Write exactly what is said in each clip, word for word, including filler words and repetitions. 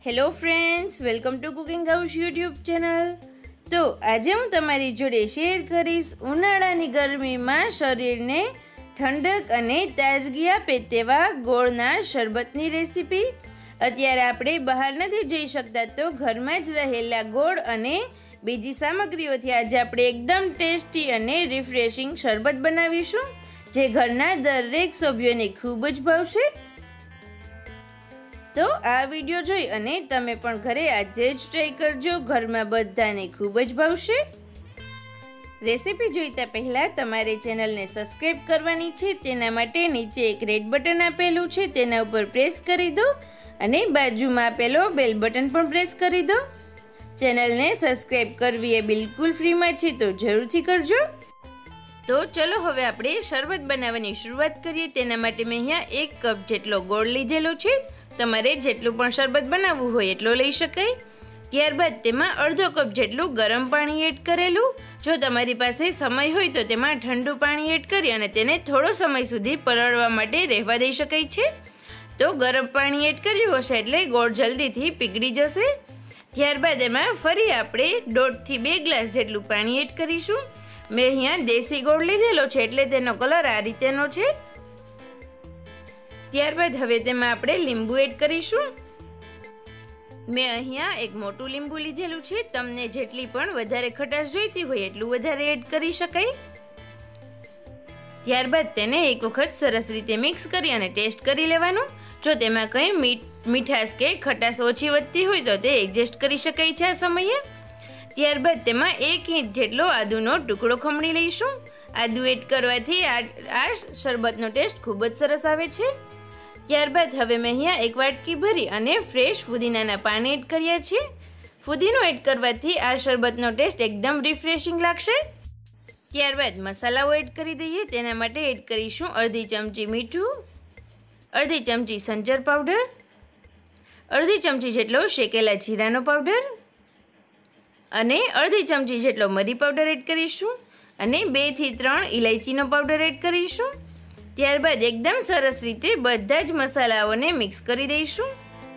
Hello friends, welcome to cooking house YouTube channel. તો આજે હું તમારી જોડે શેર કરીશ ઉનાળાની ગરમીમાં શરીરને ઠંડક અને તાજગી આપે તેવા ગોળના શરબતની રેસીપી। અત્યારે આપણે બહાર નથી જઈ શકતા તો ઘરમાં જ રહેલા ગોળ અને બીજી સામગ્રીઓથી આજે આપણે એકદમ ટેસ્ટી અને રિફ્રેશિંગ શરબત બનાવીશું, જે ઘરના દરેક સભ્યોને ખૂબ જ ભાવશે। તો આ વિડીયો જોઈ અને તમે પણ ઘરે આજે જ ટ્રાય કરજો, ઘરમાં બધાને ખૂબ જ ભાવશે। રેસીપી જોઈતા પહેલાં તમારે ચેનલને સબસ્ક્રાઈબ કરવાની છે, તેના માટે નીચે એક રેડ બટન આપેલું છે, તેના ઉપર પ્રેસ કરી દો અને બાજુમાં આપેલો બેલ બટન પણ પ્રેસ કરી દો। ચેનલને સબસ્ક્રાઈબ કરવી એ બિલકુલ ફ્રીમાં છે, તો જરૂરથી કરજો। તો ચલો હવે આપણે શરબત બનાવવાની શરૂઆત કરીએ। તેના માટે મેં અહીંયા એક કપ જેટલો ગોળ લીધેલો છે, તમારે જેટલું પણ શરબત બનાવવું હોય એટલો લઈ શકાય। ત્યારબાદ તેમાં અડધો કપ જેટલું ગરમ પાણી એડ કરેલું। જો તમારી પાસે સમય હોય તો તેમાં ઠંડુ પાણી એડ કરી અને તેને થોડો સમય સુધી પલળવા માટે રહેવા દઈ શકાય છે। તો ગરમ પાણી એડ કર્યું હશે એટલે ગોળ જલ્દીથી પીગળી જશે। ત્યારબાદ એમાં ફરી આપણે દોઢથી બે ગ્લાસ જેટલું પાણી એડ કરીશું। મેં અહીંયા દેશી ગોળ લીધેલો છે એટલે તેનો કલર આ રીતેનો છે। ત્યારબાદ હવે તેમાં આપણે લીંબુ એડ કરીશું। મેં અહીંયા એક મોટું લીંબુ લીધેલું છે, તમને જેટલી પણ વધારે ખટાશ જોઈતી હોય એટલું વધારે એડ કરી શકાય। ત્યારબાદ તેને એક વખત સરસ રીતે મિક્સ કરી અને ટેસ્ટ કરી લેવાનું। જો તેમાં કંઈ મીઠાશ કે ખટાશ ઓછી વધતી હોય તો તે એડજસ્ટ કરી શકાય છે આ સમયે। ત્યારબાદ તેમાં એક ઇંચ જેટલો આદુનો ટુકડો ખમણી લઈશું। આદુ એડ કરવાથી આ આ શરબતનો ટેસ્ટ ખૂબ જ સરસ આવે છે। ત્યારબાદ હવે મેં અહીંયા એક વાટકી ભરી અને ફ્રેશ ફુદીનાના પાન એડ કર્યા છે। ફુદીનો એડ કરવાથી આ શરબતનો ટેસ્ટ એકદમ રિફ્રેશિંગ લાગશે। ત્યારબાદ મસાલાઓ એડ કરી દઈએ। તેના માટે એડ કરીશું અડધી ચમચી મીઠું, અડધી ચમચી સંચર પાવડર, અડધી ચમચી જેટલો શેકેલા જીરાનો પાવડર અને અડધી ચમચી જેટલો મરી પાવડર એડ કરીશું અને બે થી ત્રણ ઇલાયચીનો પાવડર એડ કરીશું। ત્યારબાદ એકદમ સરસ રીતે બધા જ મસાલાઓને મિક્સ કરી દઈશું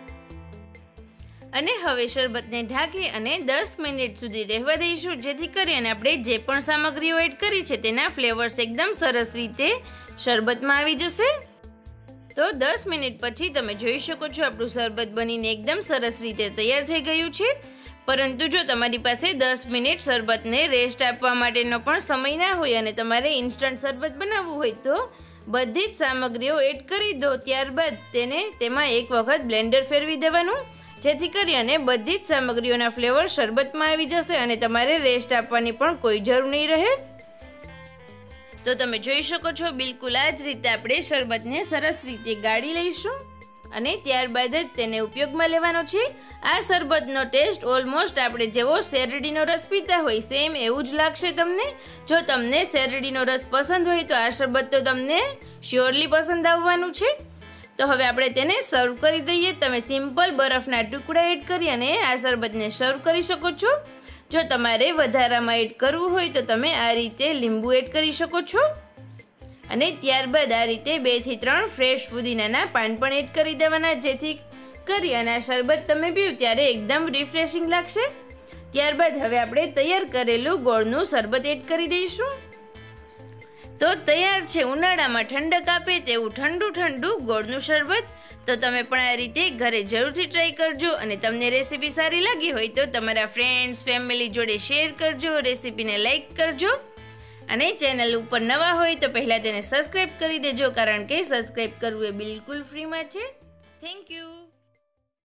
અને હવે શરબતને ઢાંકી અને દસ મિનિટ સુધી રહેવા દઈશું, જેથી કરી અને આપણે જે પણ સામગ્રીઓ એડ કરી છે તેના ફ્લેવર્સ એકદમ સરસ રીતે શરબતમાં આવી જશે। તો દસ મિનિટ પછી તમે જોઈ શકો છો આપણું શરબત બનીને એકદમ સરસ રીતે તૈયાર થઈ ગયું છે। પરંતુ જો તમારી પાસે દસ મિનિટ શરબતને રેસ્ટ આપવા માટેનો પણ સમય ના હોય અને તમારે ઇન્સ્ટન્ટ શરબત બનાવવું હોય તો બધી જ સામગ્રીઓ એડ કરી દો। ત્યારબાદ તેને તેમાં એક વખત બ્લેન્ડર ફેરવી દેવાનું, જેથી કરી અને બધી જ સામગ્રીઓના ફ્લેવર શરબતમાં આવી જશે અને તમારે રેસ્ટ આપવાની પણ કોઈ જરૂર નહીં રહે। તો તમે જોઈ શકો છો બિલકુલ આ જ રીતે આપણે શરબતને સરસ રીતે ગાળી લઈશું અને ત્યારબાદ જ તેને ઉપયોગમાં લેવાનો છે। આ શરબતનો ટેસ્ટ ઓલમોસ્ટ આપણે જેવો શેરડીનો રસ પીતા હોય સેમ એવું જ લાગશે તમને। જો તમને શેરડીનો રસ પસંદ હોય તો આ શરબત તો તમને શ્યોરલી પસંદ આવવાનું છે। તો હવે આપણે તેને સર્વ કરી દઈએ। તમે સિમ્પલ બરફના ટુકડા એડ કરી અને આ શરબતને સર્વ કરી શકો છો। જો તમારે વધારામાં એડ કરવું હોય તો તમે આ રીતે લીંબુ એડ કરી શકો છો અને ત્યારબાદ આ રીતે બે થી ત્રણ ફ્રેશ ફુદીનાના પાન પણ એડ કરી દેવાના, જેથી કરી અને આ શરબત તમે પીઓ ત્યારે એકદમ રિફ્રેશિંગ લાગશે। ત્યારબાદ હવે આપણે તૈયાર કરેલું ગોળનું શરબત એડ કરી દઈશું। તો તૈયાર છે ઉનાળામાં ઠંડક આપે તેવું ઠંડુ ઠંડુ ગોળનું શરબત। તો તમે પણ આ રીતે ઘરે જરૂરથી ટ્રાય કરજો અને તમને રેસીપી સારી લાગી હોય તો તમારા ફ્રેન્ડ્સ ફેમિલી જોડે શેર કરજો, રેસીપીને લાઈક કરજો અને ચેનલ ઉપર નવા હોય તો પહેલાં તેને સબસ્ક્રાઈબ કરી દેજો, કારણ કે સબસ્ક્રાઈબ કરવું એ બિલકુલ ફ્રીમાં છે। Thank you.